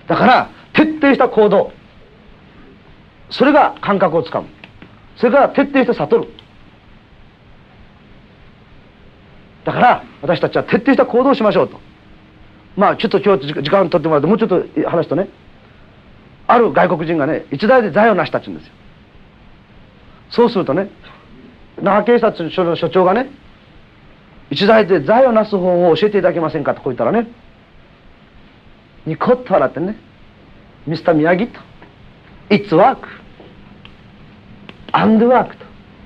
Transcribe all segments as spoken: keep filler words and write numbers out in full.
だから徹底した行動、それが感覚をつかむ。それから徹底して悟る。だから私たちは徹底した行動をしましょうと。まあちょっと今日時間取ってもらってもうちょっと話すとね、ある外国人がね一代で財を成したって言うんですよ。そうするとね、那覇警察署の署長がね、一代で財を成す方法を教えていただけませんかとこう言ったらね、ニコッと笑ってね、ミスター宮城と、It's work and work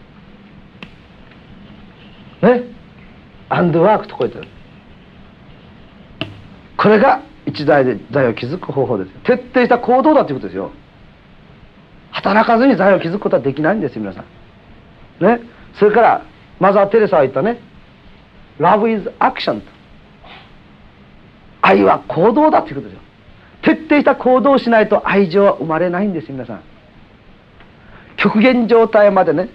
とね、and work とこう言ってる。これが一代で財を築く方法です。徹底した行動だということですよ。働かずに財を築くことはできないんですよ、皆さんね。それからマザー・テレサは言ったね、 Love is action と、愛は行動だということですよ。徹底した行動をしないと愛情は生まれないんですよ、皆さん。極限状態までね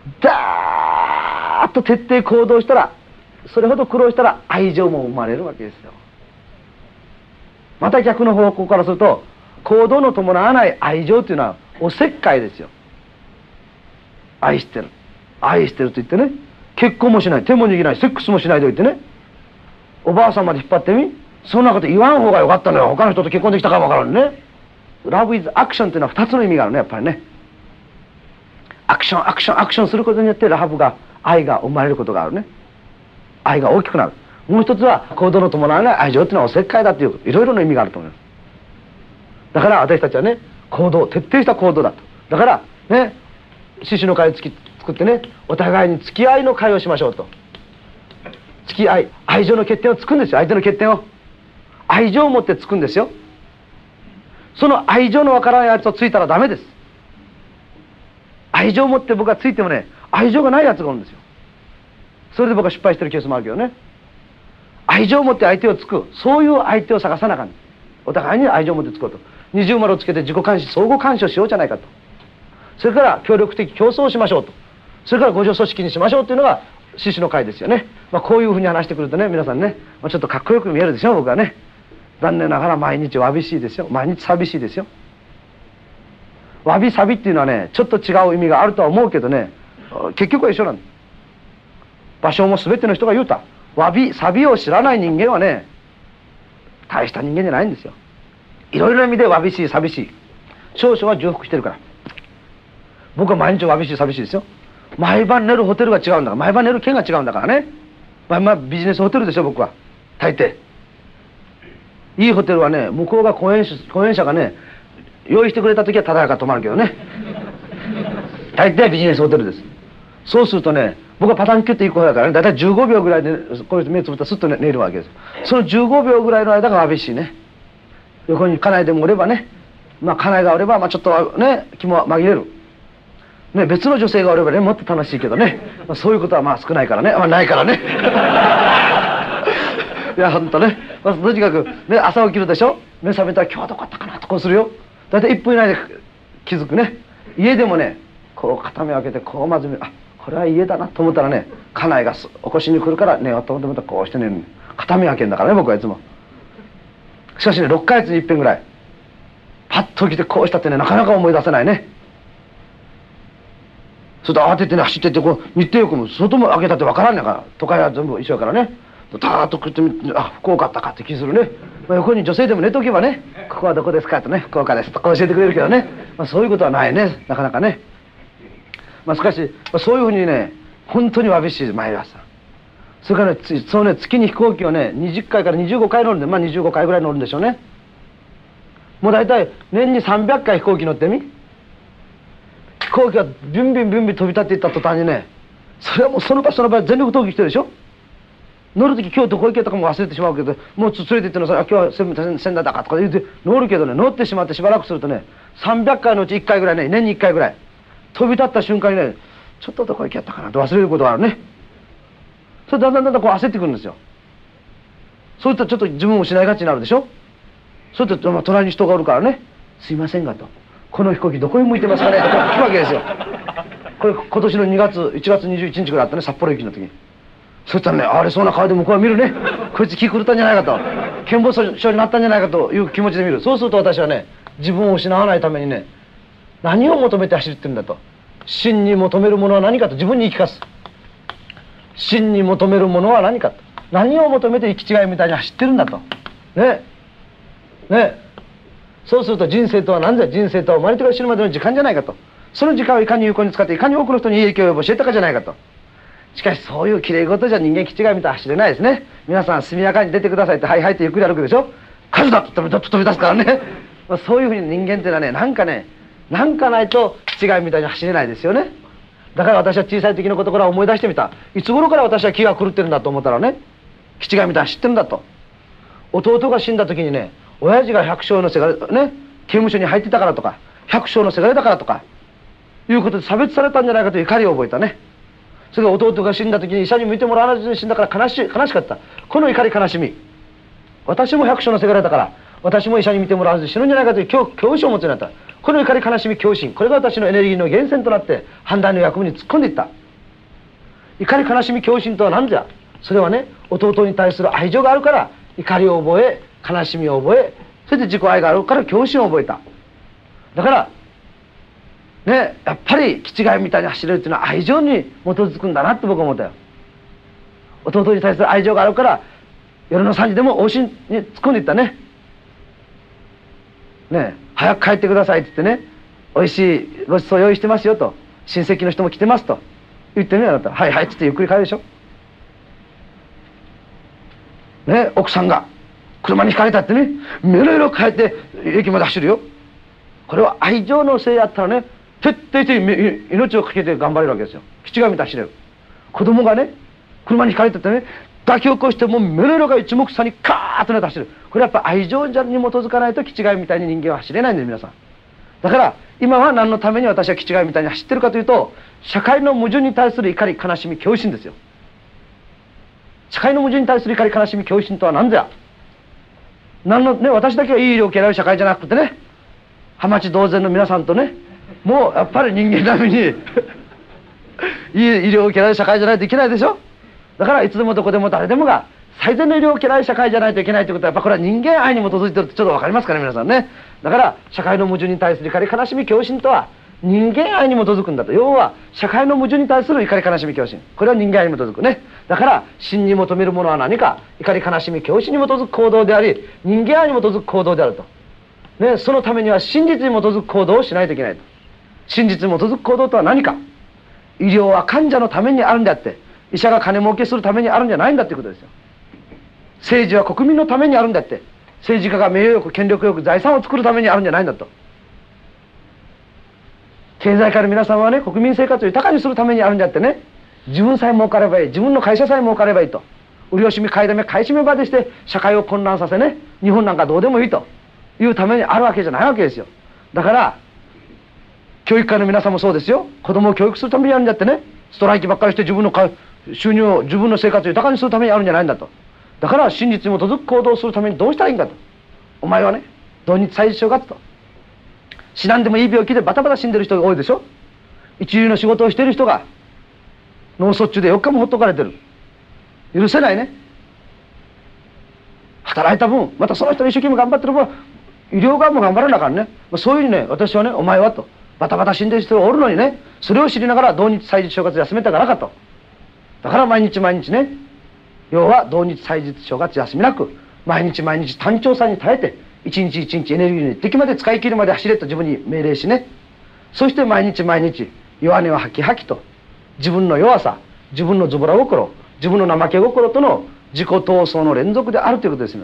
ダーッと徹底行動したら、それほど苦労したら愛情も生まれるわけですよ。また逆の方向からすると、行動の伴わない愛情というのはおせっかいですよ。愛してる愛してると言ってね、結婚もしない、手も握らない、セックスもしないと言ってね、おばあさんまで引っ張ってみ、そんなこと言わん方がよかったのよ、他の人と結婚できたかもわからんね。ラブイズアクションというのはふたつの意味があるね、やっぱりね。アクションアクションアクションすることによってラブが、愛が生まれることがあるね。愛が大きくなる。もう一つは行動の伴わない愛情というのはおせっかいだという、いろいろな意味があると思います。だから私たちはね、行動、徹底した行動だと。だからね、獅子の会を作ってね、お互いに付き合いの会をしましょうと。付き合い、愛情の欠点をつくんですよ。相手の欠点を愛情を持ってつくんですよ。その愛情のわからないやつをついたらダメです。愛情を持って僕がついてもね、愛情がないやつがおるんですよ。それで僕は失敗してるケースもあるけどね。愛情を持って相手をつく、そういう相手を探さなあかん。お互いに愛情を持ってつこうと。二重丸をつけて自己監視、相互監視をしようじゃないかと。それから協力的競争をしましょうと。それから互助組織にしましょうというのが獅子の会ですよね。まあ、こういうふうに話してくるとね、皆さんね、まあ、ちょっとかっこよく見えるでしょ、僕はね。残念ながら毎日わびしいですよ。毎日寂しいですよ。わびさびっていうのはね、ちょっと違う意味があるとは思うけどね、結局は一緒なんです。場所も全ての人が言うた。わびさびを知らない人間はね、大した人間じゃないんですよ。いろいろな意味でわびしい寂しい。少々は重複してるから。僕は毎日わびしい寂しいですよ。毎晩寝るホテルが違うんだから、毎晩寝る県が違うんだからね。まあまあビジネスホテルでしょ、僕は大抵。いいホテルはね、向こうが講演講演者がね用意してくれた時はただやか泊まるけどね、大抵ビジネスホテルです。そうするとね、僕はパタンキュッていく方だからね、だいたいじゅうごびょうぐらいでこういう目つぶったらスッと、ね、寝るわけです。そのじゅうごびょうぐらいの間がわびしいね。横に家内でもおればね、まあ家内がおればまあちょっとね気も紛れる、ね、別の女性がおればねもっと楽しいけどね、まあ、そういうことはまあ少ないからね、まあ、ないからねいやほんとね、まあ、とにかく、ね、朝起きるでしょ、目覚めたら今日はどこだったかなとこうするよ。だいたいいっぷん以内で気づくね。家でもねこう片目を開けてこうまず見る、あこれは家だなと思ったらね、家内が起こしに来るから寝ようと思ってまたこうして寝る。片目開けんだからね、僕はいつも。しかしねろっかげつにいっぺんぐらいパッと起きてこうしたってね、なかなか思い出せないね。それと慌ててね走ってってこう日程よくも外も開けたって分からんねんから、都会は全部一緒やからね、ターッと食ってみて、あ福岡だったかって気するね。まあ、横に女性でも寝とけばね、ここはどこですかとね、福岡ですとこう教えてくれるけどね、まあ、そういうことはないね、なかなかね。まあ、しかし、まあ、そういうふうにね本当にわびしい毎朝。それからね、そのね月に飛行機をねにじゅっかいからにじゅうごかい乗るんで、まあにじゅうごかいぐらい乗るんでしょうね。もう大体年にさんびゃっかい飛行機乗ってみ。飛行機がビュンビュンビュンビュン飛び立っていった途端にね、それはもうその場その場全力投球してるでしょ。乗る時今日どこ行けたかも忘れてしまうけど、もう連れて行ってのさ、今日は仙台だかとか言って乗るけどね、乗ってしまってしばらくするとね、さんびゃっかいのうちいっかいぐらいね、年にいっかいぐらい飛び立った瞬間にね、ちょっとどこ行けたかなと忘れることがあるね。それだんだんだんだんこう焦ってくるんですよ。そういったらちょっと自分を失いがちになるでしょ。そういったら隣に人がおるからね、すいませんがと、この飛行機どこへ向いてますかねとか聞くわけですよ。これ今年のにがついちがつにじゅういちにちぐらいあったね、札幌行きの時に。そしたらね、あれそうな顔で向こうは見るね、こいつ気狂ったんじゃないかと、 健忘症になったんじゃないかという気持ちで見る。そうすると私はね、自分を失わないためにね、何を求めて走ってるんだと。真に求めるものは何かと自分に言い聞かす。真に求めるものは何かと。何を求めて行き違いみたいに走ってるんだと。ね。ね。そうすると人生とは何だ。人生とは生まれてから死ぬまでの時間じゃないかと。その時間をいかに有効に使っていかに多くの人に影響を教えたかじゃないかと。しかしそういうきれい事じゃ人間気違いみたいに走れないですね。皆さん速やかに出てくださいってはいはいってゆっくり歩くでしょ。数だって言ったらちょっと飛び出すからね。まあそういうふうに人間っていうのはね、なんかね、なんかないと気違いみたいに走れないですよね。だから私は小さい時のことから思い出してみた。いつ頃から私は気が狂ってるんだと思ったらね、気違いみたいに走ってるんだと。弟が死んだ時にね、親父が百姓のせがれね、刑務所に入ってたからとか、百姓のせがれだからとかいうことで差別されたんじゃないかという怒りを覚えたね。それが弟が死んだ時に医者に見てもらわずに死んだから悲しい悲しかった。この怒り悲しみ、私も百姓のせがれだから私も医者に見てもらわず死ぬんじゃないかという恐恐怖心を持つようになった。この怒り悲しみ恐怖心、これが私のエネルギーの源泉となって判断の役目に突っ込んでいった。怒り悲しみ恐怖心とは何じゃ。それはね、弟に対する愛情があるから怒りを覚え、悲しみを覚え、それで自己愛があるから恐怖心を覚えた。だからね、やっぱり気違いみたいに走れるっていうのは愛情に基づくんだなって僕は思ったよ。弟に対する愛情があるから夜のさんじでも往診に突っ込んでいったね。ね、早く帰ってくださいって言ってね、おいしいごちそう用意してますよと、親戚の人も来てますと言ってみようなったら、はいはいって言ってゆっくり帰るでしょ。ね、奥さんが車にひかれたってね、メロメロ帰って駅まで走るよ。これは愛情のせいやったらね、徹底的に命をかけて頑張れるわけですよ。気違いみたいに走れる。子供がね、車にひかれててね、抱き起こしてもうメロメロが一目散にカーッとなって走る。これやっぱ愛情に基づかないと気違いみたいに人間は走れないんです、皆さん。だから今は何のために私は気違いみたいに走ってるかというと、社会の矛盾に対する怒り悲しみ恐怖心ですよ。社会の矛盾に対する怒り悲しみ恐怖心とは何ぞや。何のね、私だけがいい医療を受けられる社会じゃなくてね、ハマチ同然の皆さんとね、もうやっぱり人間並みにいい医療を受けられる社会じゃないといけないでしょ。だからいつでもどこでも誰でもが最善の医療を受けられる社会じゃないといけないということは、やっぱこれは人間愛に基づいてるってちょっと分かりますかね、皆さんね。だから社会の矛盾に対する怒り悲しみ恐怖心とは人間愛に基づくんだと。要は社会の矛盾に対する怒り悲しみ恐怖心、これは人間愛に基づくね。だから真に求めるものは何か、怒り悲しみ恐怖心に基づく行動であり、人間愛に基づく行動であると、ね、そのためには真実に基づく行動をしないといけないと。真実に基づく行動とは何か。医療は患者のためにあるんであって、医者が金儲けするためにあるんじゃないんだということですよ。政治は国民のためにあるんだって、政治家が名誉欲権力欲財産を作るためにあるんじゃないんだと。経済界の皆さんはね、国民生活を豊かにするためにあるんじゃってね、自分さえ儲かればいい、自分の会社さえ儲かればいいと、売り惜しみ買いだめ買い占めまでして社会を混乱させね、日本なんかどうでもいいというためにあるわけじゃないわけですよ。だから教育界の皆さんもそうですよ。子供を教育するためにあるんじゃってね、ストライキばっかりして自分の収入を自分の生活を豊かにするためにあるんじゃないんだと。だから真実に基づく行動をするためにどうしたらいいんだと。お前はね、同日祭日正月と、死なんでもいい病気でバタバタ死んでる人が多いでしょ。一流の仕事をしている人が脳卒中でよっかもほっとかれてる。許せないね。働いた分、またその人が一生懸命頑張ってる分、医療側も頑張らなあかんね。そういうふうにね、私はね、お前はと、バタバタ死んでる人がおるのにね、それを知りながら同日祭日正月休めたからかと。だから毎日毎日ね、要は同日祭日正月休みなく毎日毎日単調さに耐えて、一日一日エネルギーに敵まで使い切るまで走れと自分に命令しね、そして毎日毎日弱音は吐き吐きと、自分の弱さ、自分のズボラ心、自分の怠け心との自己闘争の連続であるということですよ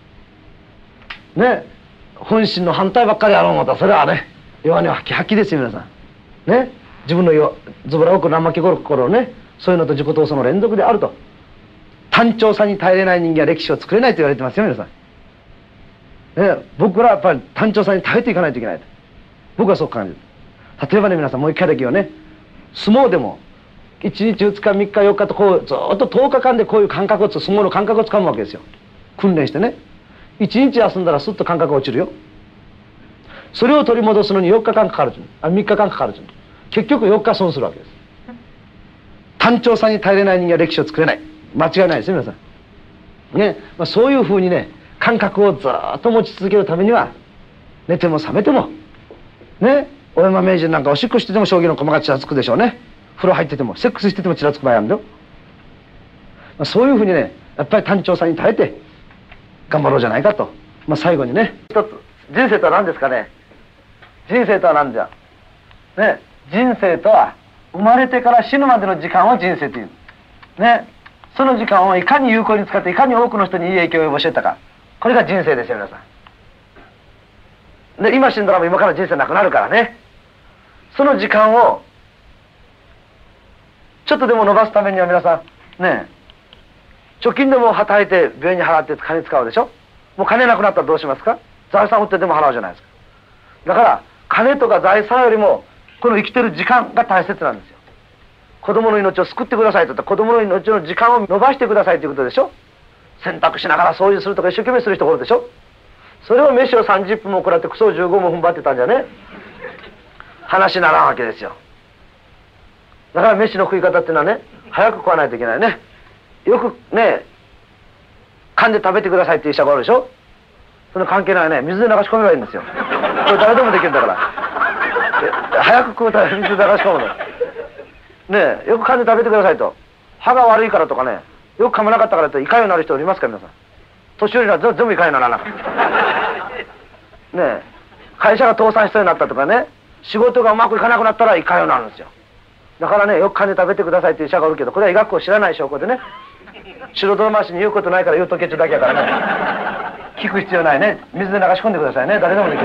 ね。本心の反対ばっかりやろう思ったら、それはね、弱音は吐き吐きですよ皆さんね。自分のズボラ心、怠け心をね、そういうのと自己闘争の連続であると。単調さに耐えれない人間は歴史を作れないと言われてますよ皆さんね。僕らはやっぱり単調さに耐えていかないといけないと僕はそう感じる。例えばね、皆さんもう一回だけはね、相撲でもいちにちふつかみっかよっかとこうずっととおかかんでこういう感覚をつ相撲の感覚をつかむわけですよ。訓練してね、いちにち休んだらスッと感覚が落ちるよ。それを取り戻すのによっかかんかかる、あみっかかんかかる。結局よっか損するわけです。単調さに耐えれない人間は歴史を作れない、間違いないですよ皆さんね。まあ、そういうふうにね感覚をずっと持ち続けるためには、寝ても覚めてもね、大山名人なんかおしっこしてても将棋の駒がちらつくでしょうね。風呂入っててもセックスしててもちらつく場合あるんだよ。まあ、そういうふうにね、やっぱり単調さに耐えて頑張ろうじゃないかと。まあ、最後にね、一つ、人生とは何ですかね。人生とは何じゃね。人生とは生まれてから死ぬまでの時間を人生というね。その時間をいかに有効に使っていかに多くの人にいい影響を及ぼしていったか、これが人生ですよ皆さん。で今死んだらもう今から人生なくなるからね。その時間をちょっとでも伸ばすためには皆さんね、貯金でも働いて病院に払って金使うでしょ。もう金なくなったらどうしますか。財産売ってでも払うじゃないですか。だから金とか財産よりもこの生きてる時間が大切なんですよ。子供の命を救ってくださいと言ったら子供の命の時間を伸ばしてくださいということでしょ。洗濯しながら掃除するとか一生懸命する人がおるでしょ。それを飯をさんじゅっぷんも食らってクソをじゅうごふん踏ん張ってたんじゃね、話にならんわけですよ。だから飯の食い方っていうのはね、早く食わないといけないね。よくね、噛んで食べてくださいっていう医者がおるでしょ。その関係ないね、水で流し込めばいいんですよ。これ誰でもできるんだから。早く食うたら水で流し込むの。ねえ、よく噛んで食べてくださいと。歯が悪いからとかね、よく噛まなかったからと胃潰瘍になる人おりますか皆さん。年寄りは全部胃潰瘍にならなかった。ねえ、会社が倒産しそうになったとかね、仕事がうまくいかなくなったら胃潰瘍になるんですよ。だからね、よく噛んで食べてくださいっていう医者がおるけど、これは医学を知らない証拠でね、素人回しに言うことないから言うとけっちゅうだけやからね、聞く必要ないね。水で流し込んでくださいね。誰でもできる。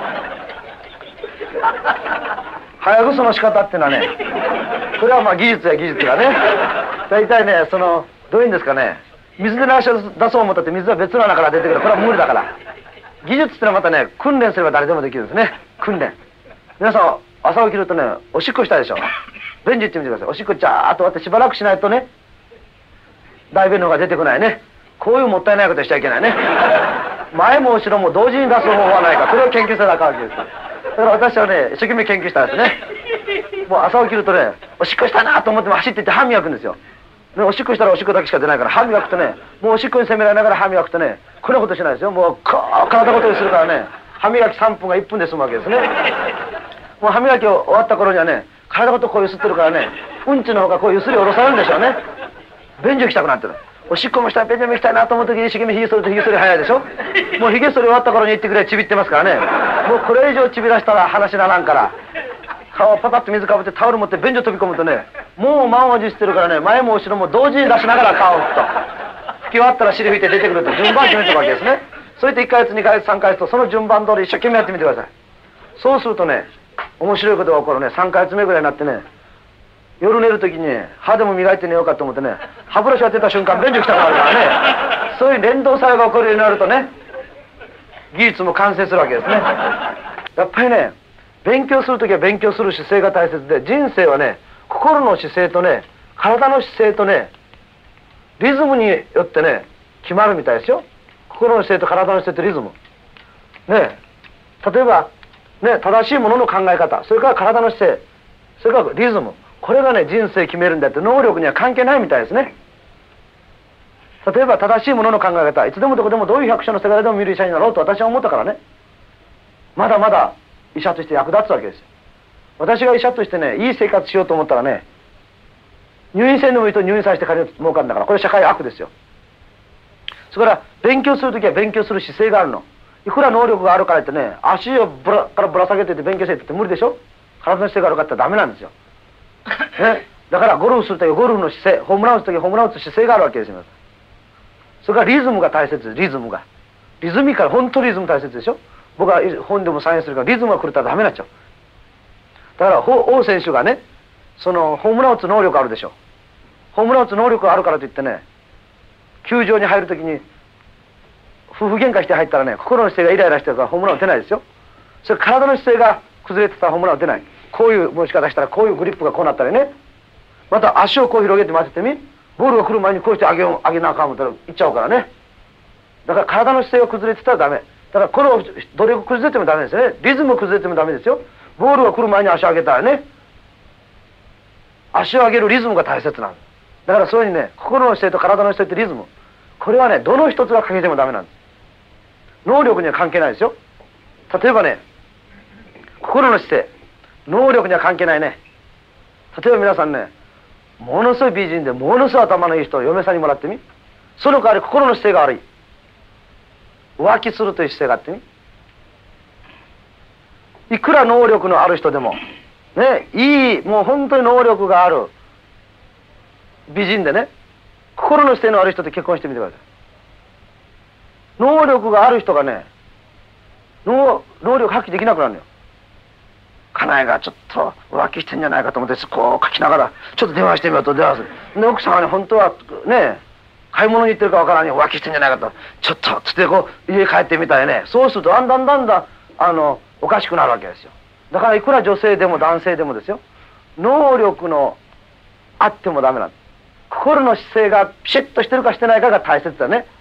早ぐその仕方っていうのはね、これはまあ技術や技術がね、大体ね、そのどういうんですかね、水で流し出そう思ったって水は別の穴から出てくる。これは無理だから。技術っていうのはまたね、訓練すれば誰でもできるんですね。訓練。皆さん朝起きるとね、おしっこしたでしょ。便所行ってみてください。おしっこジャーっと終わってしばらくしないとね、大便の方が出てこないね。こういうもったいないことしちゃいけないね。前も後ろも同時に出す方法はないか、これを研究せなあかんわけです。だから私はね、一生懸命研究したんですね。もう朝起きるとね、おしっこしたなと思っても走っていって歯磨くんですよ。でおしっこしたらおしっこだけしか出ないから歯磨くとね、もうおしっこに責められながら歯磨くとね、こんなことしないですよ。もうこう体ごとにするからね、歯磨きさんぷんがいっぷんで済むわけですね。もう歯磨き終わった頃にはね、体ごとこうゆすってるからね、うんちの方がこうゆすり下ろされるんでしょうね。便所行きたくなってる。おしっこもしたい、便所も行きたいなと思う時に一生懸命ひげ剃るとひげ剃り早いでしょ。もうひげ剃り終わった頃に行ってくれちびってますからね。もうこれ以上ちびらしたら話ならんから、顔をパパッと水かぶってタオル持って便所飛び込むとね、もう満を持してるからね、前も後ろも同時に出しながら顔を拭くと、拭き終わったら尻拭いて出てくると順番決めてるわけですね。それでいっかげつにかげつさんかげつとその順番通り一生懸命やってみてください。そうするとね、面白いことが起こるね。さんかげつめぐらいになってね、夜寝る時にね、歯でも磨いて寝ようかと思ってね、歯ブラシ当てた瞬間便所来たくなるからね、そういう連動作用が起こるようになるとね、技術も完成するわけですね。やっぱりね、勉強する時は勉強する姿勢が大切で、人生はね、心の姿勢とね、体の姿勢とね、リズムによってね、決まるみたいですよ。心の姿勢と体の姿勢とリズムね。例えばね、正しいものの考え方、それから体の姿勢、それからリズム、これがね、人生決めるんだって能力には関係ないみたいですね。例えば正しいものの考え方、いつでもどこでもどういう百姓の世界でも見る医者になろうと私は思ったからね、まだまだ医者として役立つわけですよ。私が医者としてね、いい生活しようと思ったらね、入院せんでもいいと入院させて金を儲かるんだから、これ社会悪ですよ。それから勉強するときは勉強する姿勢があるの。いくら能力があるからってね、足をぶらからぶら下げてて勉強せって無理でしょ。体の姿勢があるかってダメなんですよ、ね、だからゴルフするときはゴルフの姿勢、ホームラン打つときはホームラン打つ姿勢があるわけですよ。それからリズムが大切です。リズムがリズミカル、本当リズム大切でしょ。僕は本でもサインするからリズムが狂ったらダメになっちゃう。だから王選手がね、そのホームラン打つ能力あるでしょ。ホームラン打つ能力があるからといってね、球場に入るときに夫婦喧嘩して入ったらね、心の姿勢がイライラしてるからホームラン打てないですよ。それ体の姿勢が崩れてたらホームラン打てない。こういう持ち方したらこういうグリップがこうなったりね、また足をこう広げて待っててみ、ボールが来る前にこうして上げよう上げなあかん思ったらいっちゃうからね。だから体の姿勢が崩れてたらダメ。だからこれをどれを崩れてもダメですよね。リズムを崩れてもダメですよ。ボールが来る前に足を上げたらね、足を上げるリズムが大切なんです。だからそういうふうにね、心の姿勢と体の姿勢とリズム、これはね、どの一つが欠けてもダメなんです。 能力には関係ないですよ。例えばね、心の姿勢、能力には関係ないね。例えば皆さんね、ものすごい美人でものすごい頭のいい人を嫁さんにもらってみ。その代わり心の姿勢が悪い、浮気するという姿勢があってみ。いくら能力のある人でもね、いいもう本当に能力がある美人でね、心の姿勢の悪い人と結婚してみてください。能力がある人がね、能能力発揮できなくなるのよ。家内がちょっと浮気してんじゃないかと思ってこう書きながらちょっと電話してみようと電話する。で奥さんがね、本当はね買い物に行ってるかわからんに浮気してんじゃないかとちょっとつってこう家帰ってみたいね。そうするとだんだんだんだんあのおかしくなるわけですよ。だからいくら女性でも男性でもですよ、能力のあってもダメなんです。心の姿勢がピシッとしてるかしてないかが大切だね。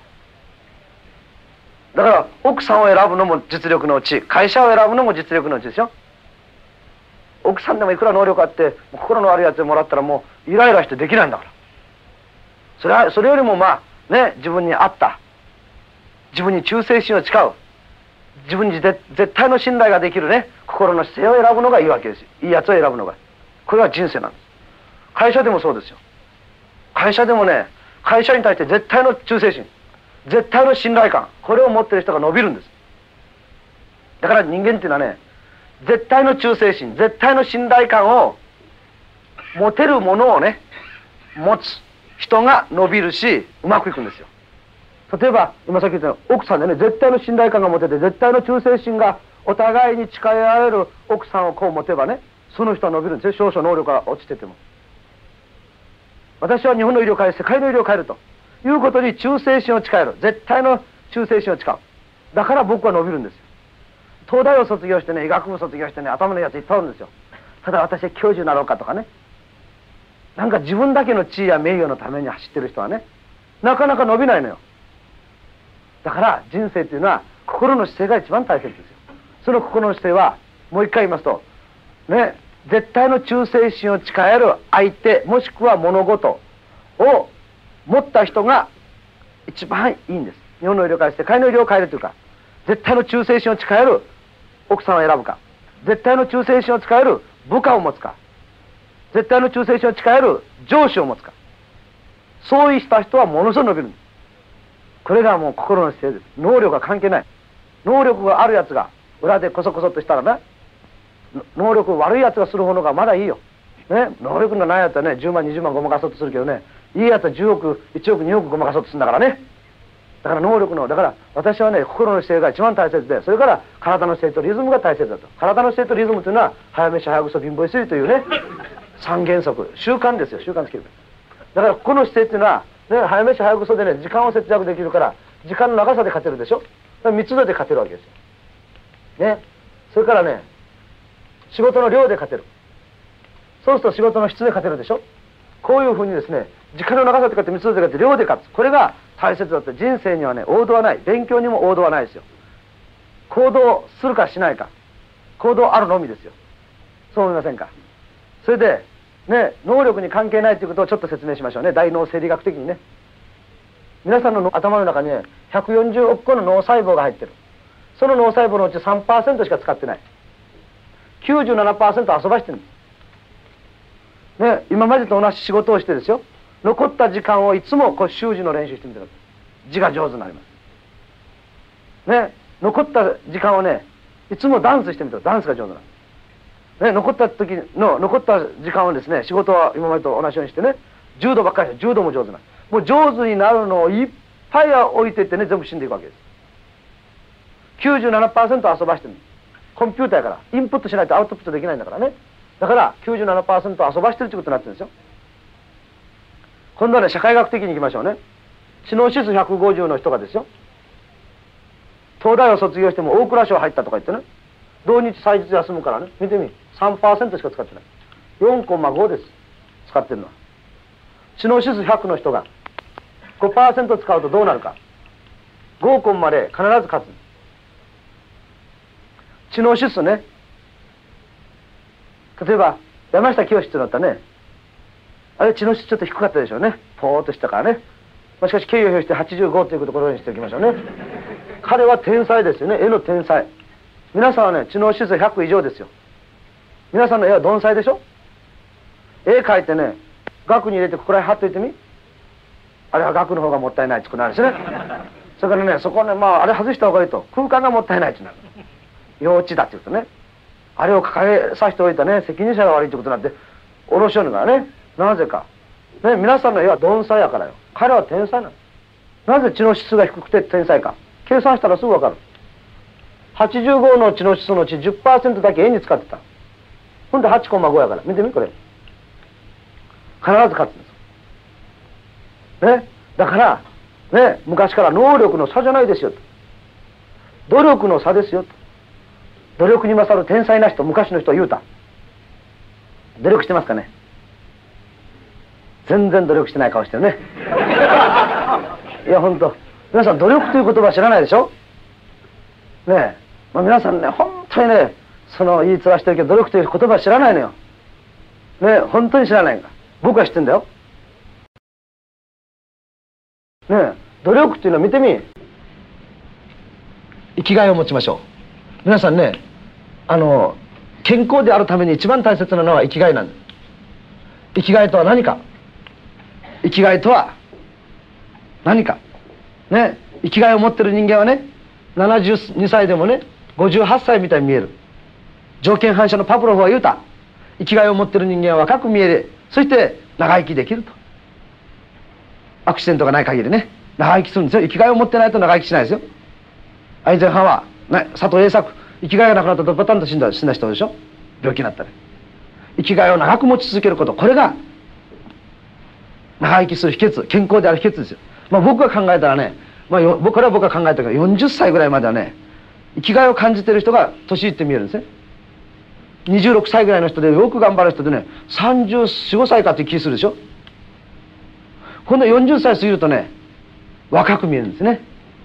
だから奥さんを選ぶのも実力のうち、会社を選ぶのも実力のうちですよ。奥さんでもいくら能力あって心の悪いやつでもらったらもうイライラしてできないんだから。それはそれよりもまあね、自分に合った自分に忠誠心を誓う自分に絶対の信頼ができるね心の姿勢を選ぶのがいいわけですよ。いいやつを選ぶのが、これは人生なんです。会社でもそうですよ。会社でもね、会社に対して絶対の忠誠心、絶対の信頼感、これを持っている人が伸びるんです。だから人間っていうのはね、絶対の忠誠心、絶対の信頼感を持てるものをね持つ人が伸びるしうまくいくんですよ。例えば今さっき言ったように奥さんでね、絶対の信頼感が持てて絶対の忠誠心がお互いに誓い合える奥さんをこう持てばね、その人は伸びるんですよ。少々能力が落ちてても。私は日本の医療を変え世界の医療を変えるということに忠誠心を誓える、絶対の忠誠心を誓う。だから僕は伸びるんですよ。東大を卒業してね、医学部卒業してね、頭のいいやついっぱいあるんですよ。ただ私は教授になろうかとかね、なんか自分だけの地位や名誉のために走ってる人はね、なかなか伸びないのよ。だから人生っていうのは心の姿勢が一番大切ですよ。その心の姿勢はもう一回言いますとね、絶対の忠誠心を誓える相手もしくは物事を持った人が一番いいんです。日本の医療を変え世界の医療を変えるというか、絶対の忠誠心を誓える奥さんを選ぶか、絶対の忠誠心を誓える部下を持つか、絶対の忠誠心を誓える上司を持つか、そうした人はものすごい伸びるんです。これがもう心の姿勢です。能力が関係ない。能力があるやつが裏でコソコソとしたらね、能力悪いやつがする方がまだいいよ、ね、能力のないやつはねじゅうまんにじゅうまんごまかそうとするけどね、いいやつはじゅうおくいちおくにおくごまかそうとするんだからね。だから能力のだから私はね、心の姿勢が一番大切で、それから体の姿勢とリズムが大切だと。体の姿勢とリズムというのは早飯早ぐそ貧乏ゆすりというね三原則、習慣ですよ。習慣つける。だからこの姿勢っていうのは、ね、早飯早ぐそでね時間を節約できるから、時間の長さで勝てるでしょ。密度で勝てるわけですよね。それからね、仕事の量で勝てる。そうすると仕事の質で勝てるでしょ。こういうふうにですね、時間の長さで勝って密度で勝って量で勝つ、これが大切だって。人生にはね王道はない、勉強にも王道はないですよ。行動するかしないか、行動あるのみですよ。そう思いませんか。それでね、能力に関係ないということをちょっと説明しましょうね。大脳生理学的にね、皆さんの頭の中に、ね、ひゃくよんじゅうおく個の脳細胞が入ってる。その脳細胞のうち さんパーセント しか使ってない。きゅうじゅうななパーセント 遊ばしてるんです、ね、今までと同じ仕事をしてですよ、残った時間をいつもこう習字の練習してみてください。字が上手になりますね。残った時間をねいつもダンスしてみてください。ダンスが上手になる、ね、残った時の残った時間をですね、仕事は今までと同じようにしてね、柔道ばっかりして柔道も上手になる。もう上手になるのをいっぱい置いていってね、全部死んでいくわけです。 きゅうじゅうななパーセント 遊ばしてる。コンピューターやからインプットしないとアウトプットできないんだからね。だから きゅうじゅうななパーセント 遊ばしてるということになってるんですよ。今度はね、社会学的にいきましょうね。知能指数ひゃくごじゅうの人がですよ、東大を卒業しても大蔵省入ったとか言ってね、土日祭日休むからね、見てみ さんパーセント しか使ってない。 よんコンマご です使ってるのは。知能指数ひゃくの人が ごパーセント 使うとどうなるか。ごコンマで必ず勝つ。知能指数ね、例えば山下清ってなったね、あれ知能指数ちょっと低かったでしょうね、ポーっとしたからね。まあ、しかし敬意を表してはちじゅうごというところにしておきましょうね。 彼は天才ですよね。絵の天才。皆さんはね、知能指数ひゃく以上ですよ。皆さんの絵は鈍彩でしょ。絵描いてね、額に入れてここらへん貼っといてみ。あれは額の方がもったいないってことなんですね。それからね、そこね、まああれ外した方がいいと、空間がもったいないってなる。幼稚だって言うとね、あれを抱えさせておいたね、責任者が悪いってことになっておろしよるからね。なぜかね、皆さんの絵は鈍彩やからよ。彼は天才なの。なぜ知能指数が低くて天才か、計算したらすぐ分かる。はちじゅうごの知能指数のうち じゅっパーセント だけ絵に使ってた。ほんで はちコンマご やから見てみ、これ必ず勝つんですね。だからね、昔から能力の差じゃないですよと、努力の差ですよと。努力に勝る天才な人、昔の人は言うた。努力してますかね。全然努力してない顔してるね。いや本当、皆さん努力という言葉知らないでしょねえ、まあ、皆さんね、本当にね、その言いつらしてるけど努力という言葉知らないのよねえ、本当に知らないんだ。僕は知ってんだよねえ。努力っていうのを見てみ。生きがいを持ちましょう。皆さんね、あの健康であるために一番大切なのは生きがいなんです。生きがいとは何か。生きがいとは何かね。生きがいを持ってる人間はね、ななじゅうにさいでもねごじゅうはっさいみたいに見える。条件反射のパブロフは言うた。生きがいを持ってる人間は若く見える。そして長生きできると。アクシデントがない限りね、長生きするんですよ。生きがいを持ってないと長生きしないですよ。アイゼンハワー、ね、佐藤栄作、生きがいがなくなったとバタンと死んだ死んだ人でしょ。病気になったり。生きがいを長く持ち続けること、これが長生きする秘訣、健康である秘訣ですよ。まあ僕が考えたらね、まあ、よ僕ら僕が考えたけどよんじゅっさいぐらいまではね、生きがいを感じてる人が年いって見えるんですね。にじゅうろくさいぐらいの人でよく頑張る人でね、さんじゅうよん、ごさいかって気するでしょ。ほんでよんじゅっさい過ぎるとね、若く見えるんですね。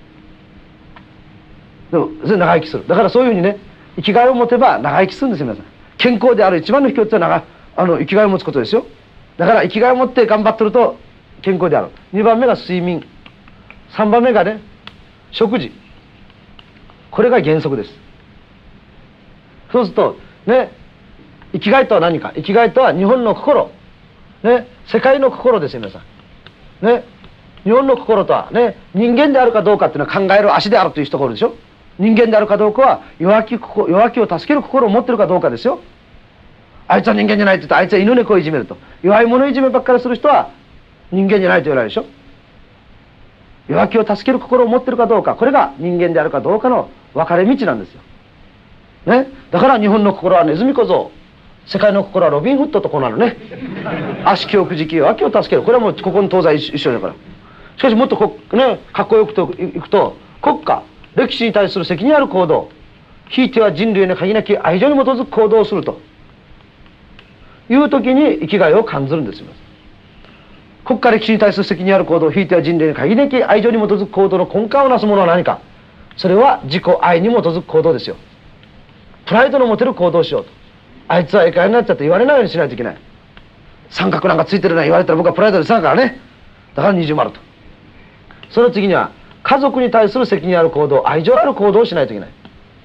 でもそれ長生きする。だからそういうふうにね、生きがいを持てば長生きするんですよ。皆さん、健康である一番の秘訣は長あの生きがいを持つことですよ。だから生きがいを持って頑張ってると健康である。にばんめが睡眠、さんばんめがね食事。これが原則です。そうするとね、生きがいとは何か。生きがいとは日本の心ね、世界の心ですよ。皆さんね、日本の心とはね、人間であるかどうかっていうのは考える足であるというところでしょ。人間であるかどうかは弱気弱気を助ける心を持ってるかどうかですよ。あいつは人間じゃないって言って、あいつは犬猫をいじめると、弱い者いじめばっかりする人は人間じゃないと言われるでしょ。弱気を助ける心を持ってるかどうか、これが人間であるかどうかの分かれ道なんですよ、ね、だから日本の心はネズミ小僧、世界の心はロビン・フッドとこうなるね。悪しきをくじき、弱気を助ける、これはもうここの東西一緒だから。しかしもっとこ、ね、かっこよくといくと、国家歴史に対する責任ある行動、ひいては人類の限りなき愛情に基づく行動をするという時に生きがいを感じるんですよ。国家歴史に対する責任ある行動、ひいては人類の限りなき愛情に基づく行動の根幹をなすものは何か。それは自己愛に基づく行動ですよ。プライドの持てる行動をしようと。あいつはええかいになっちゃって言われないようにしないといけない。三角なんかついてるな言われたら僕はプライドでさんからね。だから二重丸と。その次には家族に対する責任ある行動、愛情ある行動をしないといけない。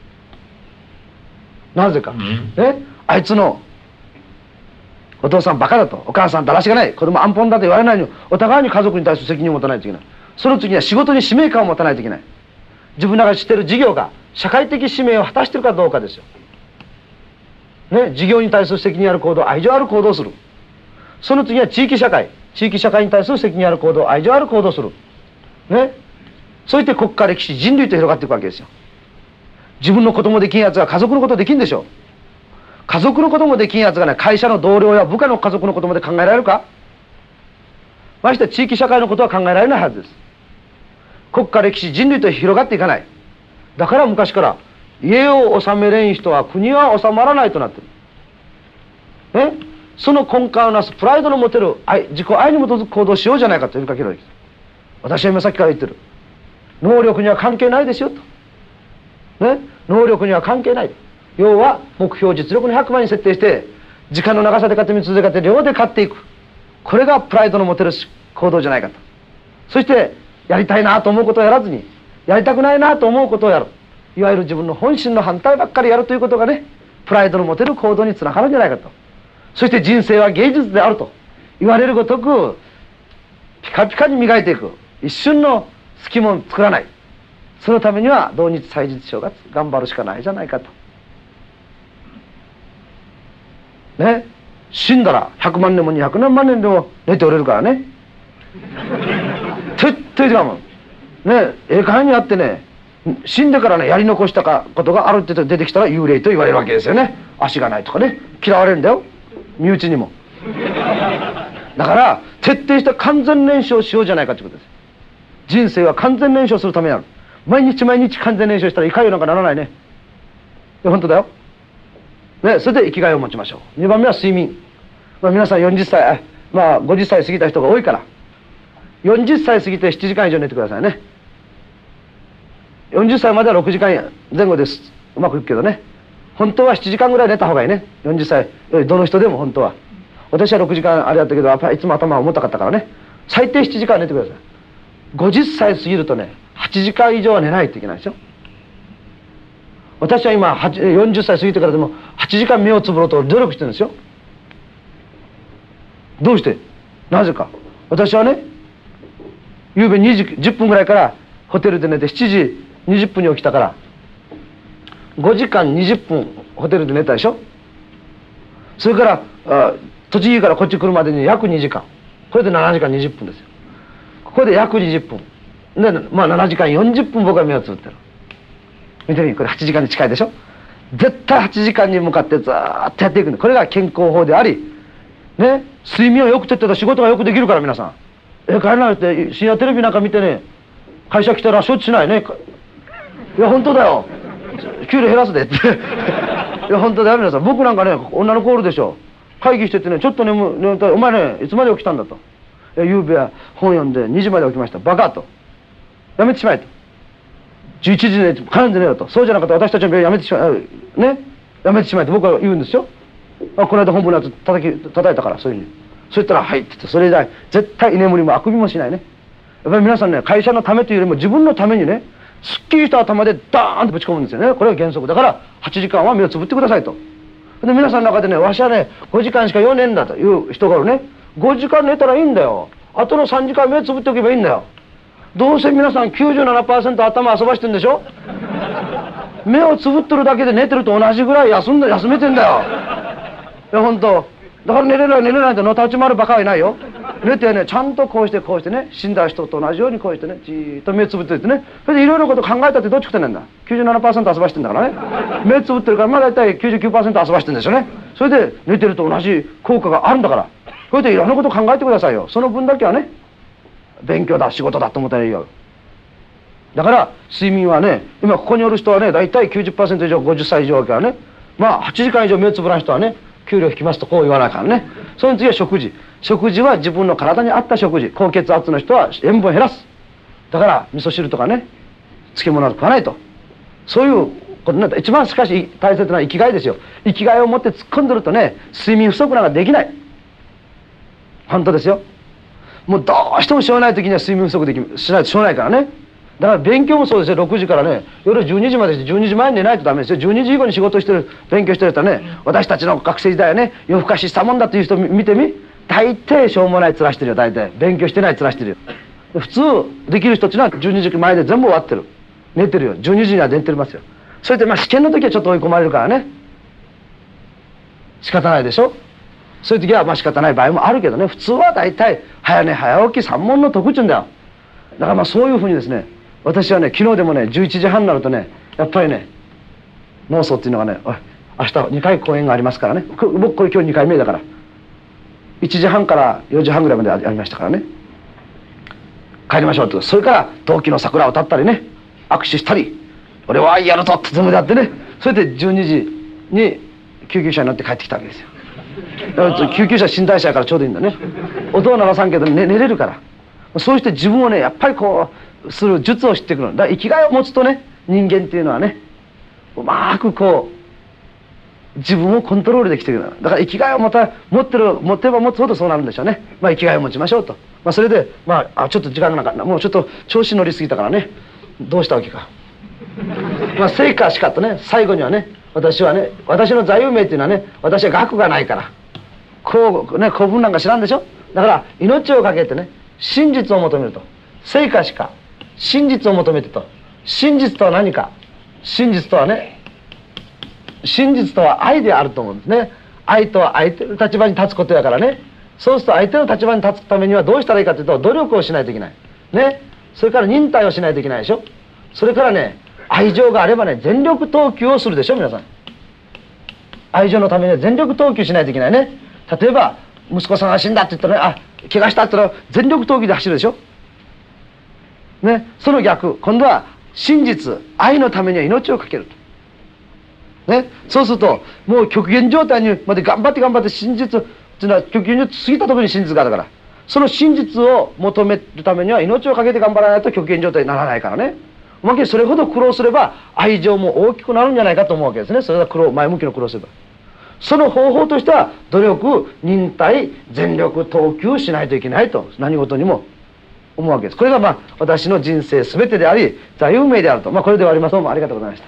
なぜか、うん、ね、あいつのお父さんバカだと、お母さんだらしがない、子供アンポンだと言われないように、お互いに家族に対する責任を持たないといけない。その次には仕事に使命感を持たないといけない。自分らがしている事業が社会的使命を果たしているかどうかですよ。ね、事業に対する責任ある行動、愛情ある行動をする。その次は地域社会、地域社会に対する責任ある行動、愛情ある行動をする。ね、そういって国家歴史、人類と広がっていくわけですよ。自分の子供できんやつは家族のことできんでしょう。家族のこともできんやつがね、会社の同僚や部下の家族のことまで考えられるか。まして地域社会のことは考えられないはずです。国家歴史、人類と広がっていかない。だから昔から家を治めれん人は国は治まらないとなってる。ね、その根幹をなすプライドの持てる愛、自己愛に基づく行動をしようじゃないかと呼びかけるわけです。私は今さっきから言ってる。能力には関係ないですよと。ね、能力には関係ない。要は目標実力のひゃくばいに設定して時間の長さで勝って密度で勝って量で勝っていく。これがプライドの持てる行動じゃないかと。そしてやりたいなと思うことをやらずにやりたくないなと思うことをやる、いわゆる自分の本心の反対ばっかりやるということがね、プライドの持てる行動につながるんじゃないかと。そして人生は芸術であると言われるごとくピカピカに磨いていく、一瞬の隙も作らない、そのためには同日祭日正月頑張るしかないじゃないかと。ね、死んだらひゃくまん年もにひゃくまん年でも寝ておれるからね。徹底的なもんね、ええ感じにあってね、死んでからねやり残したかことがあるって出てきたら幽霊と言われるわけですよね。足がないとかね、嫌われるんだよ、身内にも。だから徹底した完全燃焼しようじゃないかということです。人生は完全燃焼するためにある。毎日毎日完全燃焼したらいかようなんかならないね。本当だよ、ね、それで生きがいを持ちましょう。にばんめは睡眠、まあ、皆さんよんじゅっさい、まあごじゅっさい過ぎた人が多いからよんじゅっさい過ぎてななじかん以上寝てくださいね。よんじゅっさいまではろくじかんぜん後です、うまくいくけどね、本当はななじかんぐらい寝た方がいいね。よんじゅっさいよりどの人でも本当は。私はろくじかんあれだったけど、やっぱりいつも頭が重たかったからね、最低ななじかん寝てください。ごじゅっさい過ぎるとねはちじかん以上は寝ないといけないですよ。私は今よんじゅっさい過ぎてからでもはちじかん目をつぶろうと努力してるんですよ。どうして、なぜか。私はね、夕べじゅっぷんぐらいからホテルで寝てしちじにじゅっぷんに起きたからごじかんにじゅっぷんホテルで寝たでしょ。それからあ栃木からこっち来るまでに約にじかん、これでななじかんにじゅっぷんですよ。ここで約にじゅっぷんで、まあななじかんよんじゅっぷん僕は目をつぶってる。見てみ、これはちじかんに近いでしょ。絶対はちじかんに向かってずーっとやっていくんで、これが健康法でありね、睡眠をよくとってたら仕事がよくできるから。皆さんえ帰らないって深夜テレビなんか見てね、会社来たら承知しないね。いや本当だよ、給料減らすでっていや本当だよ皆さん。僕なんかね、女の子おるでしょ、会議しててね、ちょっと眠眠たい、お前ねいつまで起きたんだと。いや夕べは本読んでにじまで起きました。バカと、やめてしまえと。じゅういちじで必ず寝ようと。そうじゃなかったら私たちの病院やめてしまえね、やめてしまえと僕は言うんですよ。あこの間本部のやつ叩き叩いたから、そういうふうに。そう言ったら「はい」って言って、それ以来絶対居眠りもあくびもしないね。やっぱり皆さんね、会社のためというよりも自分のためにね、すっきりした頭でダーンとぶち込むんですよね。これが原則だから、はちじかんは目をつぶってくださいと。で皆さんの中でね、わしはねごじかんしかよねんだという人がいるね。ごじかん寝たらいいんだよ。あとのさんじかん目をつぶっておけばいいんだよ。どうせ皆さん きゅうじゅうななパーセント 頭遊ばしてるんでしょ。目をつぶってるだけで寝てると同じぐらい休んだ休めてんだよ。いや本当だから寝れない寝れないっての立ち回るバカはいないよ。寝てね、ちゃんとこうしてこうしてね、死んだ人と同じようにこうしてね、じーっと目つぶっててね、それでいろいろこと考えたってどっちくてねんだ。きゅうじゅうななパーセント 遊ばしてんだからね。目つぶってるからまあ大体 きゅうじゅうきゅうパーセント 遊ばしてんですよね。それで寝てると同じ効果があるんだから、それでいろんなこと考えてくださいよ。その分だけはね、勉強だ仕事だと思ったらいいよ。だから睡眠はね、今ここにおる人はね大体 きゅうじゅっパーセント 以上ごじゅっさい以上だからね、まあはちじかん以上目をつぶらん人はね給料引きますとこう言わないからね。その次は食事。食事は自分の体に合った食事。高血圧の人は塩分を減らす。だから味噌汁とかね漬物は食わないと。そういうことになった。一番しかし大切な生きがいですよ。生きがいを持って突っ込んでるとね、睡眠不足なんかできない。本当ですよ。もうどうしてもしょうがない時には睡眠不足できしないとしょうがないからね。だから勉強もそうですよ。ろくじからね夜じゅうにじまでしてじゅうにじまえに寝ないとダメですよ。じゅうにじ以後に仕事してる勉強してるとね、私たちの学生時代はね夜更かししたもんだという人見てみ、大抵しょうもない面してるよ。大体勉強してない面してるよ。普通できる人っていうのはじゅうにじまえで全部終わってる、寝てるよ。じゅうにじには寝てますよ。それでまあ試験の時はちょっと追い込まれるからね仕方ないでしょ。そういう時はまあ仕方ない場合もあるけどね、普通は大体早寝早起き三文の徳っちゅうんだよ。だからまあそういうふうにですね、私はね昨日でもねじゅういちじはんになるとねやっぱりね脳訴っていうのがね、おい明日にかい公演がありますからね、僕これ今日にかいめだからいちじはんからよじはんぐらいまでやりましたからね、帰りましょうって。それから陶器の桜を立ったりね握手したり、俺はやるぞってつもりだってね、それでじゅうにじに救急車に乗って帰ってきたわけですよ。だから救急車寝台車やからちょうどいいんだね。音を鳴らさんけど、ね、寝れるから。そうして自分をねやっぱりこうする術を知ってくる。だから生きがいを持つとね、人間っていうのはねうまくこう自分をコントロールできてくる。だから生きがいを持た持ってる持ってれば持つほどそうなるんでしょうね。まあ生きがいを持ちましょうと。まあそれでまああちょっと時間がなかった、もうちょっと調子乗りすぎたからね、 どうしたわけか。まあ成果しかとね、最後にはね、私はね、私の座右銘っていうのはね、私は学がないからこうね、古文なんか知らんでしょ。だから命をかけてね、真実を求めると。成果しか真実を求めてと。真実とは何か。真実とはね、真実とは愛であると思うんですね。愛とは相手の立場に立つことやからね。そうすると相手の立場に立つためにはどうしたらいいかというと、努力をしないといけないね。それから忍耐をしないといけないでしょ。それからね、愛情があればね、全力投球をするでしょ。皆さん、愛情のためには全力投球しないといけないね。例えば息子さんが死んだって言ったらね、あ、怪我したって言ったら全力投球で走るでしょね。その逆、今度は真実、愛のためには命を懸けるとね。そうするともう極限状態にまで頑張って頑張って、真実っていうのは極限に過ぎたところに真実があるから、その真実を求めるためには命を懸けて頑張らないと極限状態にならないからね。おまけにそれほど苦労すれば愛情も大きくなるんじゃないかと思うわけですね。それは苦労、前向きの苦労すれば。その方法としては努力、忍耐、全力投球しないといけないと、何事にも思うわけです。これがまあ私の人生全てであり座右銘であると。まあこれで終わります。どうもありがとうございました。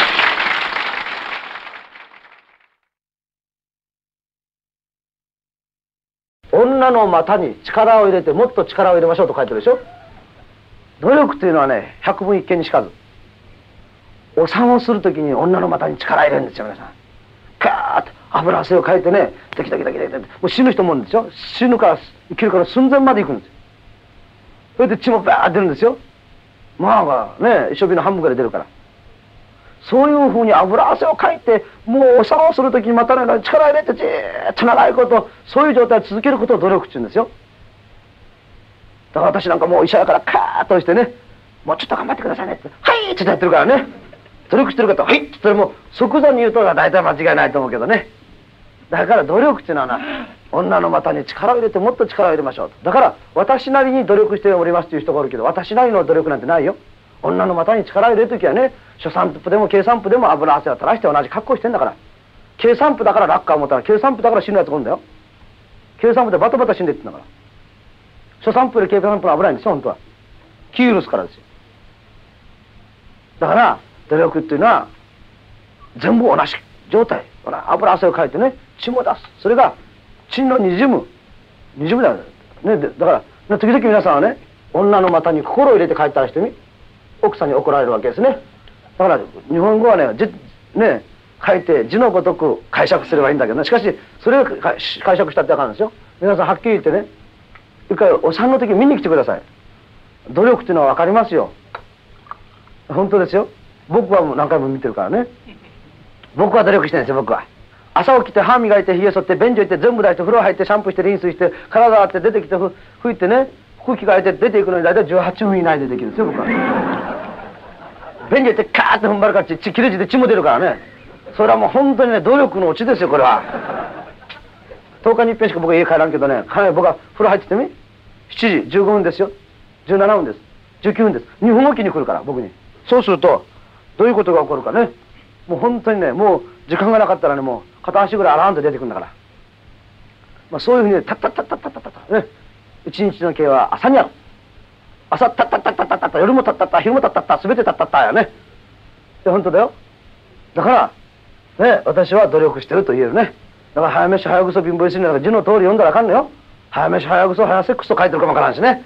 女の股に力を入れてもっと力を入れましょうと書いてるでしょ。努力というのはね、百聞一見にしかず。お産をするときに女の股に力入れるんですよ。皆さんガーッと油汗をかいてね、ドキドキドキドキドキ、もう死ぬ人もいるんですよ。死ぬから生きるから寸前まで行くんですよ。それで血もバーッ出るんですよ。まあね、一生日の半分ぐらい出るから。そういうふうに油汗をかいて、もうお産をするときにまたね、力入れてじーっと長いこと、そういう状態を続けることを努力っていうんですよ。だから私なんかもう医者だからカーッとしてね、もうちょっと頑張ってくださいねって、はいってやってるからね。努力してる方、はいって言ったらもう即座に言うとは大体間違いないと思うけどね。だから努力っていうのはな、女の股に力を入れてもっと力を入れましょうと。だから私なりに努力しておりますという人がおるけど、私なりの努力なんてないよ。女の股に力を入れるときはね、初産婦でも計算婦でも油汗を垂らして同じ格好してんだから。計算婦だから落下を持ったら、計算婦だから死ぬやつがおるんだよ。計算婦でバタバタ死んでいってんだから。初産婦より計算婦の危ないんですよ、本当は。気許すからですよ。だから努力っていうのは全部同じ状態、油汗をかいてね、血も出す。それが血のにじむにじむだよね。だから時々皆さんはね、女の股に心を入れて帰ったらしてみ、奥さんに怒られるわけですね。だから日本語はね、じね書いて字のごとく解釈すればいいんだけどね。しかしそれを解釈したってあかんんですよ。皆さんはっきり言ってね、一回お産の時見に来てください。努力っていうのは分かりますよ。本当ですよ。僕はもう何回も見てるからね。僕は努力してるんですよ。僕は朝起きて歯磨いてひげ剃って便所行って全部出して風呂入ってシャンプーしてリンスして体洗って出てきてふ拭いてね、服着替えて出ていくのに大体じゅうはっぷん以内でできるんですよ。僕は便所行ってカーッと踏ん張るから血切れ血で血も出るからね。それはもう本当にね、努力のうちですよ。これはとおかにいっぺんしか僕は家帰らんけどね、僕は風呂入っててみしちじじゅうごふんですよ、じゅうななふんです、じゅうきゅうふんです、にふんおきに来るから僕に。そうするとどういうことが起こるかね。もう本当にね、もう時間がなかったらね、もう片足ぐらい洗わんと出てくるんだから。まあそういうふうにね、タッタッタッタッタッタッタッね、一日の経は朝にある。朝タッタッタッタッタッタッタ、夜もタッタッタ、昼もタッタッタ、全てタッタッタやね。で本当だよ。だからね、私は努力してると言えるね。だから早飯早ぐそ貧乏ゆすりながら字の通り読んだらあかんのよ。早飯早ぐそ早セックスと書いてるかもわからんしね。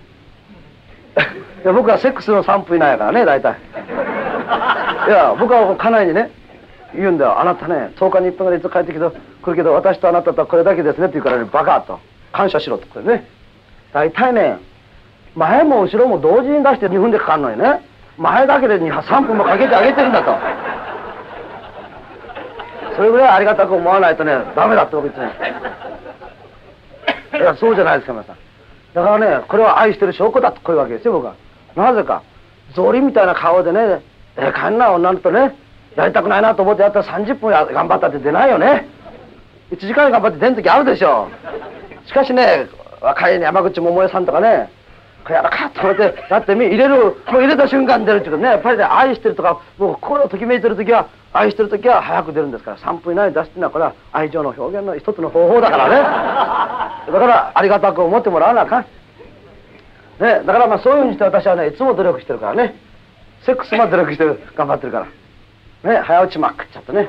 いや僕はセックスのさんぷん以内やからね、大体。いや僕は家内にね言うんだよ。あなたね、とおかにいっぺんぐらいいつ帰ってきてくるけど、私とあなたとはこれだけですねって言うからね、バカと感謝しろってこれね。大体ね、前も後ろも同時に出してにふんでかかんのにね、前だけでさんぷんもかけてあげてるんだと。それぐらいありがたく思わないとね、ダメだって僕言ってね。いやそうじゃないですか皆さん。だからね、これは愛してる証拠だとこういうわけですよ。僕はなぜか草履みたいな顔でね、えかんな女とねやりたくないなと思ってやったらさんじゅっぷん頑張ったって出ないよね。いちじかん頑張って出ん時あるでしょ。しかしね、若い山口百恵さんとかね、これやらかっと思ってやってみ入れる、もう入れた瞬間出るっていうかね、やっぱりね、愛してるとかもう心をときめいてる時は、愛してる時は早く出るんですから、さんぷん以内に出すっていうのはこれは愛情の表現の一つの方法だからね。だからありがたく思ってもらわなあかんね。だからまあそういうふうにして私はね、いつも努力してるからね。 セックスまで努力して頑張ってるからね。早打ちまくっちゃってね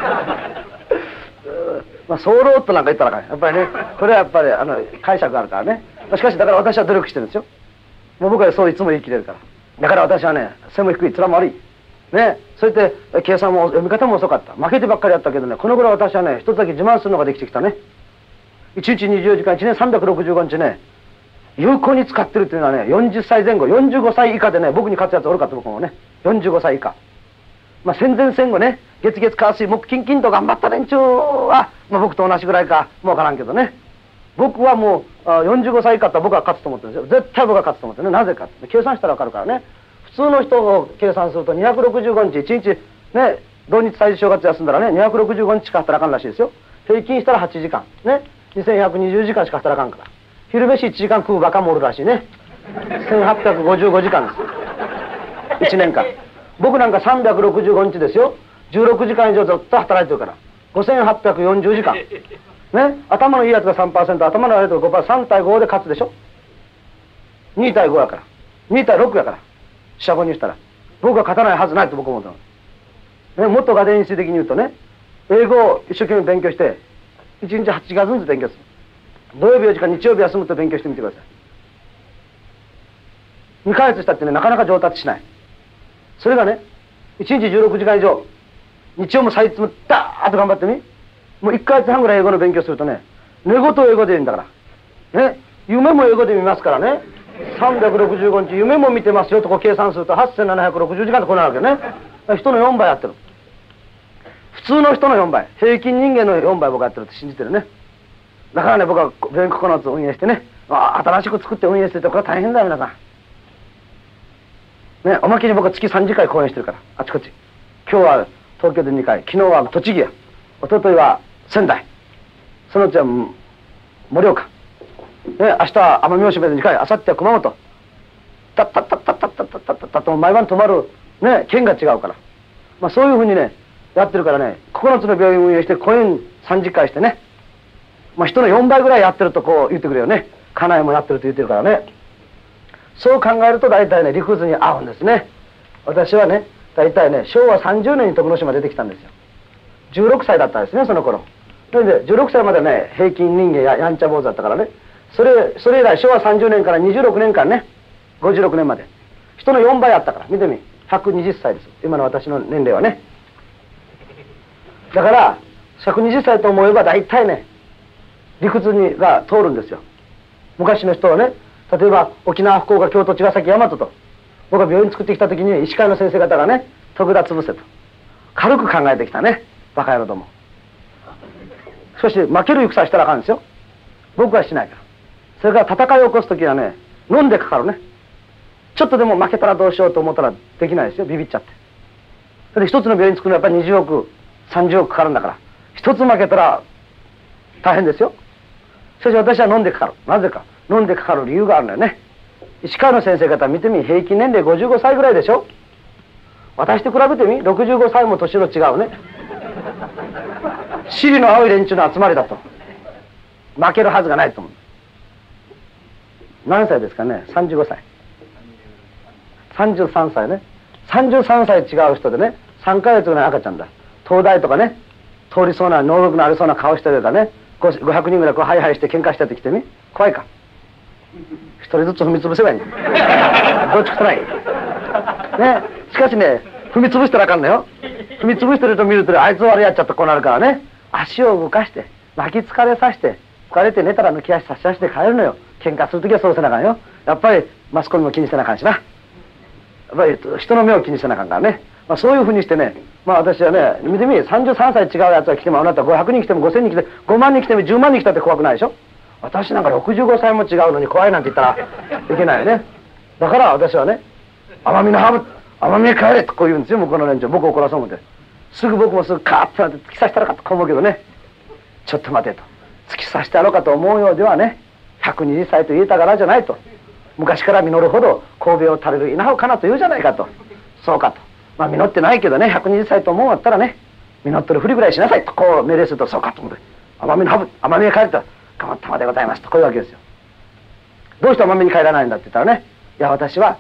まあ早漏となんか言ったらやっぱりね、これはやっぱりあの解釈があるからね。しかしだから私は努力してるんですよ。もう僕はそういつも言い切れるから。だから私はね、背も低い、面も悪いね。それで計算も読み方も遅かった。負けてばっかりやったけどね、この頃私はね、一つだけ自慢するのができてきたね。いちにちにじゅうよじかん、いちねんさんびゃくろくじゅうごにちね、有効に使ってるっていうのはね、よんじゅっさいぜん後、よんじゅうごさい以下でね、僕に勝つやつおるかと。僕もね、よんじゅうごさい以下。まあ戦前戦後ね、月月火水木金金と頑張った連中は、まあ、僕と同じぐらいかもうわからんけどね、僕はもうよんじゅうごさい以下だったら僕は勝つと思ってるんですよ。絶対僕は勝つと思ってるね。なぜかって計算したらわかるからね。普通の人を計算するとにひゃくろくじゅうごにち、いちにちね、同日祭事正月休んだらね、にひゃくろくじゅうごにちしか働かんらしいですよ。平均したらはちじかんね、にせんひゃくにじゅうじかんしか働かんから、昼飯いちじかん食うバカもおるらしいね。せんはっぴゃくごじゅうごじかんですいちねんかん。僕なんかさんびゃくろくじゅうごにちですよ。じゅうろくじかん以上ずっと働いてるからごせんはっぴゃくよんじゅうじかんね。頭のいいやつが さんパーセント、頭の悪いやつが ごパーセント、さんたいごで勝つでしょ。にたいごやから、にたいろくやから、四捨五入したら僕は勝たないはずないと僕は思ったの、ね、もっとガデンス的に言うとね、英語を一生懸命勉強していちにちはちじかんずつ勉強する。土曜日よじかん、日曜日休むと勉強してみてください。にかげつしたってね、なかなか上達しない。それがね、いちにちじゅうろくじかん以上、日曜も祭日もダーッと頑張ってみ、もういっかげつはんぐらい英語の勉強するとね、寝言を英語で言うんだからね、夢も英語で見ますからね、さんびゃくろくじゅうごにち夢も見てますよとこう計算するとはっせんななひゃくろくじゅうじかんとこうなるわけね。人のよんばいやってる。普通の人のよんばい、平均人間のよんばい僕やってるって信じてるね。だからね、僕は全国のつ運営してね、あ新しく作って運営してて、これは大変だよ皆さんね。おまけに僕は月さんじかい講演してるから、あちこち。今日は東京でにかい、昨日は栃木や、一昨日は仙台、そのうちは盛岡、ね、明日は奄美大島でにかい、明後日は熊本、たったったったったったったったったと毎晩泊まる、ね、県が違うから、まあ、そういうふうにねやってるからね、ここのつの病院運営して講演さんじゅっかいしてね、まあ、人のよんばいぐらいやってるとこう言ってくれるよね。家内もやってると言ってるからね。そう考えると大体ね理屈に合うんですね。私はね大体ねしょうわさんじゅうねんに徳之島出てきたんですよ。じゅうろくさいだったんですねその頃。それでじゅうろくさいまでね平均人間ややんちゃ坊主だったからね、それそれ以来しょうわさんじゅうねんからにじゅうろくねんかんね、ごじゅうろくねんまで人のよんばいあったから、見てみ、ひゃくにじゅっさいです今の私の年齢はね。だからひゃくにじゅっさいと思えば大体ね理屈にが通るんですよ。昔の人はね、例えば沖縄、福岡、京都、茅ヶ崎、大和と僕が病院作ってきた時に医師会の先生方がね、徳田潰せと軽く考えてきたね、バカ野郎ども。しかし負ける戦したらあかんですよ。僕はしないから。それから戦いを起こす時はね飲んでかかるね。ちょっとでも負けたらどうしようと思ったらできないですよ、ビビっちゃって。それで一つの病院作るのはやっぱりにじゅうおくさんじゅうおくかかるんだから、一つ負けたら大変ですよ。しかし私は飲んでかかる。なぜか飲んでかかる理由があるんだよね。医師会の先生方見てみ、平均年齢ごじゅうごさいぐらいでしょ。私と比べてみ、ろくじゅうごさいも年の違うね尻の青い連中の集まりだと負けるはずがないと思う。何歳ですかね、さんじゅうごさい、さんじゅうさんさいね。さんじゅうさんさい違う人でね、さんかげつぐらい赤ちゃんだ。東大とかね、通りそうな能力のありそうな顔してるからね、ごひゃくにんぐらいこうハイハイして喧嘩してってきてみ、怖いか、一人ずつ踏み潰せばいいどっちくとないね。しかしね踏み潰したらあかんのよ。踏み潰してると見るとあいつ悪いやっちゃったこうなるからね、足を動かして巻き疲れさせて、疲れて寝たら抜き足差し出して帰るのよ。喧嘩するときはそうせなあかんよ。やっぱりマスコミも気にしてなあかんしな、やっぱり人の目を気にしてなあかんからね。まあ、そういうふうにしてね、まあ私はね見てみ、さんじゅうさんさい違うやつが来てもあなたごひゃくにん来てもごせんにん来てごまんにん来てもじゅうまんにん来たって怖くないでしょ。私なんかろくじゅうごさいも違うのに怖いなんて言ったらいけないよね。だから私はね、奄美のハブ奄美へ帰れとこう言うんですよ向こうの連中。僕を怒らそう思ってすぐ僕もすぐカーッとなって突き刺したらかとこう思うけどね、ちょっと待てと、突き刺してやろうかと思うようではね、ひゃくにじゅっさいと言えたからじゃないと、昔から実るほど神戸を垂れる稲穂かなと言うじゃないかと。そうかと、まあ実ってないけどねひゃくにじゅっさいと思うんだったらね実ってるふりぐらいしなさいとこう命令すると、そうかと思って奄美のハブ奄美へ帰ったらかまったまでございますとこういうわけですよ。どうして奄美に帰らないんだって言ったらね、いや私は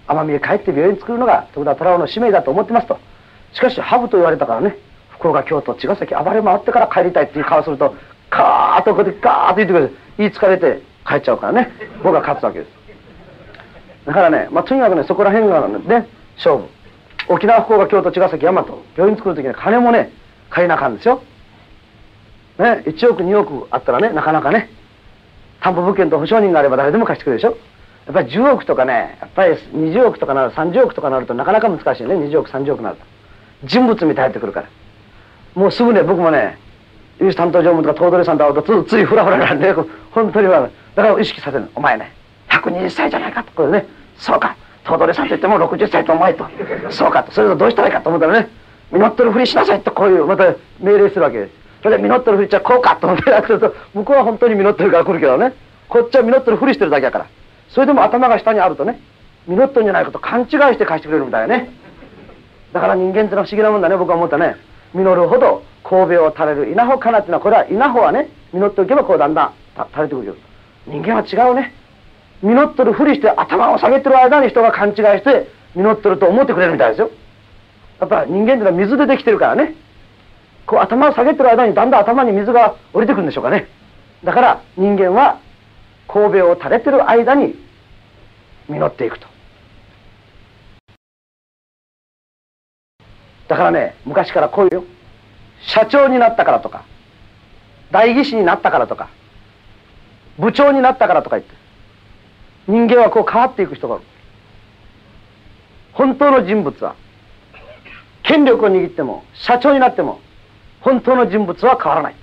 奄美へ帰って病院作るのが徳田虎雄の使命だと思ってますと。しかしハブと言われたからね、福岡京都茅ヶ崎暴れ回ってから帰りたいっていう顔するとカーッとこうやってガーッと言ってくれる、言いつかれて帰っちゃうからね、僕が勝つわけです。だからね、まあ、とにかくねそこら辺がね勝負。沖縄福岡京都茅ヶ崎大和病院作る時には金もね借りなあかんですよ、ね、いちおくにおくあったらねなかなかね担保物件と保証人があれば誰でも貸してくれるでしょ。やっぱりじゅうおくとかね、やっぱりにじゅうおくとかなるさんじゅうおくとかなるとなかなか難しいね。にじゅうおくさんじゅうおくなると人物みたいに入ってくるから、もうすぐね僕もね融資担当常務とか頭取さんと会うとつついフラフラなんで本当にはだから意識させるの。お前ねひゃくにじゅっさいじゃないかと。これねそうか頭取さんと言ってもろくじゅっさいとお前とそうかと。それとどうしたらいいかと思ったらね実ってるふりしなさいとこういうまた命令するわけです。それで実ってるふりしちゃこうかと思ってやると向こうは本当に実ってるから来るけどね、こっちは実ってるふりしてるだけだから、それでも頭が下にあるとね実ってるんじゃないかと勘違いして貸してくれるみたいね。だから人間ってのは不思議なもんだね。僕は思ったね、実るほど神戸を垂れる稲穂かなっていうのはこれは稲穂はね実っておけばこうだんだん垂れてくるけど、人間は違うね。実ってるふりして頭を下げてる間に人が勘違いして実ってると思ってくれるみたいですよ。やっぱ人間っていうのは水でできてるからね、こう頭を下げてる間にだんだん頭に水が降りてくるんでしょうかね。だから人間は神戸を垂れてる間に実っていくと。だからね昔からこういうよ、社長になったからとか代議士になったからとか部長になったからとか言って人間はこう変わっていく人がいる。本当の人物は権力を握っても社長になっても本当の人物は変わらない。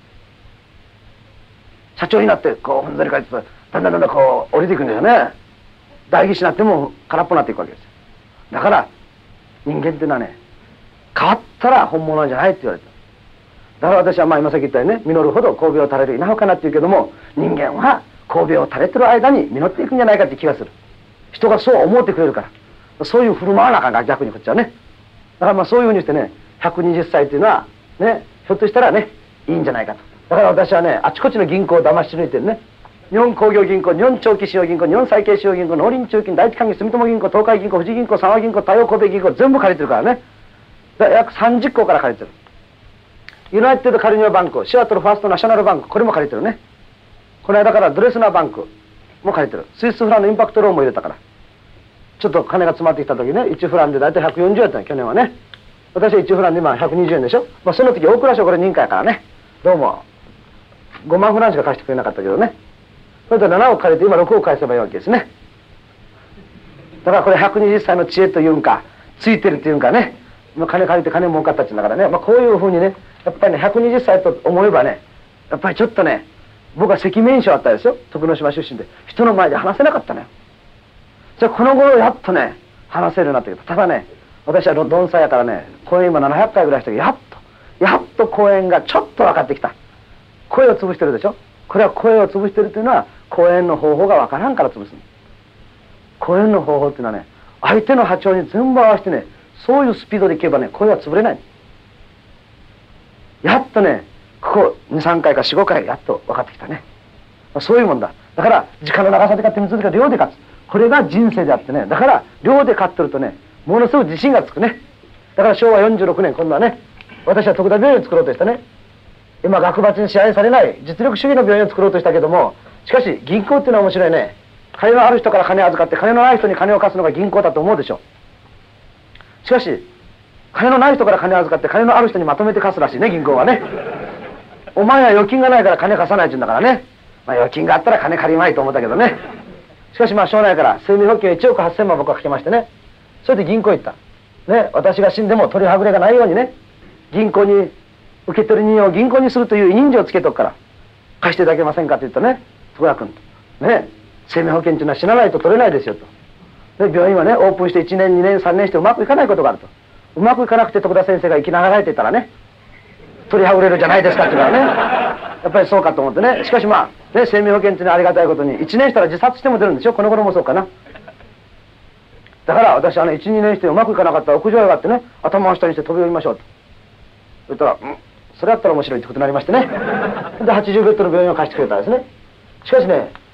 社長になってこうふんぞり返ってだんだんだんだんこう降りていくんですよね。代議士になっても空っぽになっていくわけですよ。だから人間っていうのはね変わったら本物じゃないって言われてる。だから私はまあ今さっき言ったようにね実るほど神戸を垂れる稲穂かなって言うけども、人間は神戸を垂れてる間に実っていくんじゃないかって気がする。人がそう思ってくれるからそういう振る舞わなあかんが逆にこっちはね。だからまあそういうふうにしてねひゃくにじゅっさいっていうのはねひょっとしたらねいいんじゃないかと。だから私はねあちこちの銀行を騙し抜いてるね。日本工業銀行、日本長期信用銀行、日本債券信用銀行、農林中金、第一関係、住友銀行、東海銀行、富士銀行、三和銀行、太陽神戸銀行全部借りてるからね。だから約さんじゅっこから借りてる。ユナイテッドカリニアバンク、シアトルファーストナショナルバンク、これも借りてるね。この間からドレスナーバンクも借りてる。スイスフランのインパクトローンも入れたから、ちょっと金が詰まってきた時ねいちフランで大体ひゃくよんじゅうえんやったの去年はね。私はいちフランで今ひゃくにじゅうえんでしょ。まあ、その時大蔵省これ認可やからねどうもごまんフランしか貸してくれなかったけどね。それでななおく借りて今ろくおく返せばいいわけですね。だからこれひゃくにじゅっさいの知恵というんかついてるというんかね、金借りて金儲かったっていうんだからね、まあ、こういうふうにねやっぱりねひゃくにじゅっさいと思えばねやっぱりちょっとね僕は赤面症あったですよ。徳之島出身で人の前で話せなかったのよ。じゃあこの頃やっとね話せるようになってきた。ただね私は鈍歳やからね講演今ななひゃっかいぐらいしてやっとやっと講演がちょっと分かってきた。声を潰してるでしょ。これは声を潰してるというのは講演の方法が分からんから潰すの。講演の方法っていうのはね相手の波長に全部合わせてねそういうスピードでいけばね声は潰れない。やっとねここにさんかいかよんごかいやっと分かってきたね。そういうもんだ。だから時間の長さで勝って水でか量で勝つ、これが人生であってね。だから量で勝ってるとねものすごく自信がつくね。だからしょうわよんじゅうろくねん今度はね私は徳田病院を作ろうとしたね。今学閥に支配されない実力主義の病院を作ろうとしたけども、しかし銀行っていうのは面白いね。金のある人から金を預かって金のない人に金を貸すのが銀行だと思うでしょ。しかし金のない人から金を預かって金のある人にまとめて貸すらしいね銀行はね。お前は預金がないから金貸さないって言うんだからね、まあ、預金があったら金借りまいと思ったけどね。しかしまあ将来から生命保険いちおくはっせんまん僕はかけましてね、それで銀行行ったね。私が死んでも取りはぐれがないようにね銀行に受取人を銀行にするという委任状をつけとくから貸していただけませんかって言ったね戸谷君とね、生命保険っていうのは死なないと取れないですよと。で病院はねオープンしていちねんにねんさんねんしてうまくいかないことがあると。うまくいかなくて徳田先生が生きながらえていたらね取りはぐれるじゃないですかって言うからねやっぱりそうかと思ってね。しかしまあ、ね、生命保険っていうのはありがたいことにいちねんしたら自殺しても出るんでしょ。この頃もそうかな。だから私はねいちにねんしてうまくいかなかったら屋上へ上がってね頭を下にして飛び降りましょうと言ったら、うんそれだったら面白いってことになりましてねではちじゅうベッドの病院を貸してくれたんですね。しかしね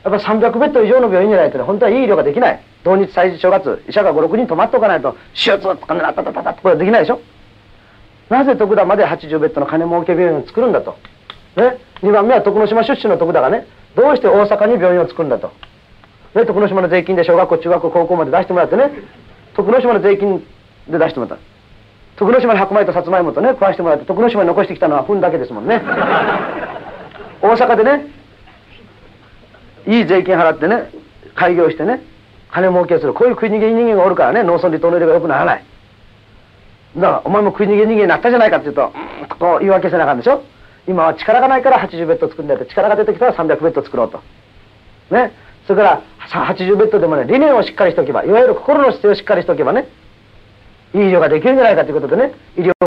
やっぱさんびゃくベッド以上の病院じゃないとね、本当はいい医療ができない。同日祭日正月、医者がごろくにん泊まっておかないと手術とかね、あたたたたってこれできないでしょ。なぜ徳田まではちじゅうベッドの金儲け病院を作るんだと。ね、にばんめは徳之島出身の徳田がね、どうして大阪に病院を作るんだと。ね、徳之島の税金で小学校中学校高校まで出してもらってね、徳之島の税金で出してもらった。徳之島の白米とさつまいもとね食わしてもらって、徳之島に残してきたのは糞だけですもんね。大阪でねいい税金払ってね開業してね金儲けする、こういう食い逃げ人間がおるからね、農村離島の入れが良くならない。だからお前も食い逃げ人間になったじゃないかっていうと、うんとこう言い訳せなあかんでしょ。今は力がないからはちじゅうベッド作るんだよって、力が出てきたらさんびゃくベッド作ろうとね。それからはちじゅうベッドでもね理念をしっかりしておけば、いわゆる心の姿勢をしっかりしておけばね、いい医療ができるんじゃないかということでね、医療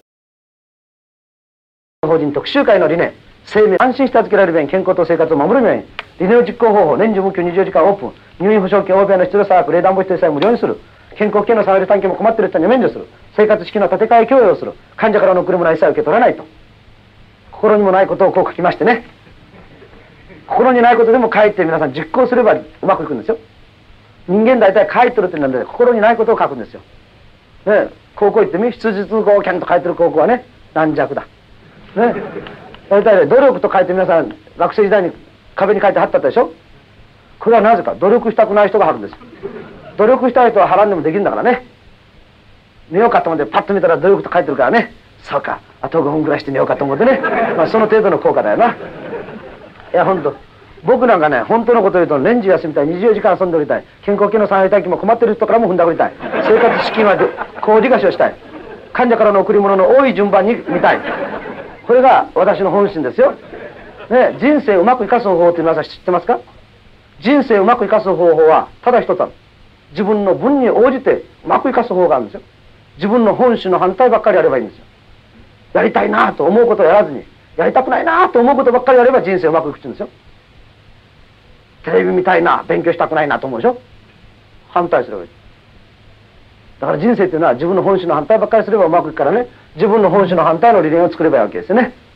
法人特集会の理念、生命安心して預けられるように健康と生活を守るように、理念を実行方法、年中無休にじゅうよじかんオープン、入院保証金大部屋の必要差額、冷暖房費さえ無料にする、健康保険のさん割単金も困っている人に免除する、生活資金の建て替え供与をする、患者からの贈り物は一切受け取らないと。心にもないことをこう書きましてね、心にないことでも書いて皆さん実行すればうまくいくんですよ。人間大体書いてるってなんで心にないことを書くんですよ。ね、高校行ってみ、質実合キャンと書いてる高校はね軟弱だ。ね、大体ね努力と書いて皆さん学生時代に壁に書いて貼ったでしょ。これはなぜか努力したくない人が貼るんです。努力したい人は貼らんでもできるんだからね。寝ようかと思ってパッと見たら努力と書いてるからね、そうかあとごふんぐらいして寝ようかと思ってね、まあ、その程度の効果だよな。いや本当僕なんかね本当のこと言うと年中休みたい、にじゅうよじかん遊んでおりたい、健康保険のさん割単金も困ってる人からも踏んだくりたい、生活資金は工事貸しをしたい、患者からの贈り物の多い順番に見たい、これが私の本心ですよ。ね、人生をうまく生かす方法って皆さん知ってますか。人生をうまく生かす方法はただ一つある。自分の分に応じてうまく生かす方法があるんですよ。自分の本心の反対ばっかりやればいいんですよ。やりたいなと思うことをやらずに、やりたくないなと思うことばっかりやれば人生うまくいくって言うんですよ。テレビ見たいな、勉強したくないなと思うでしょ。反対すればいい。だから人生っていうのは自分の本心の反対ばっかりすればうまくいくからね、自分の本心の反対の理念を作ればいいわけですよね。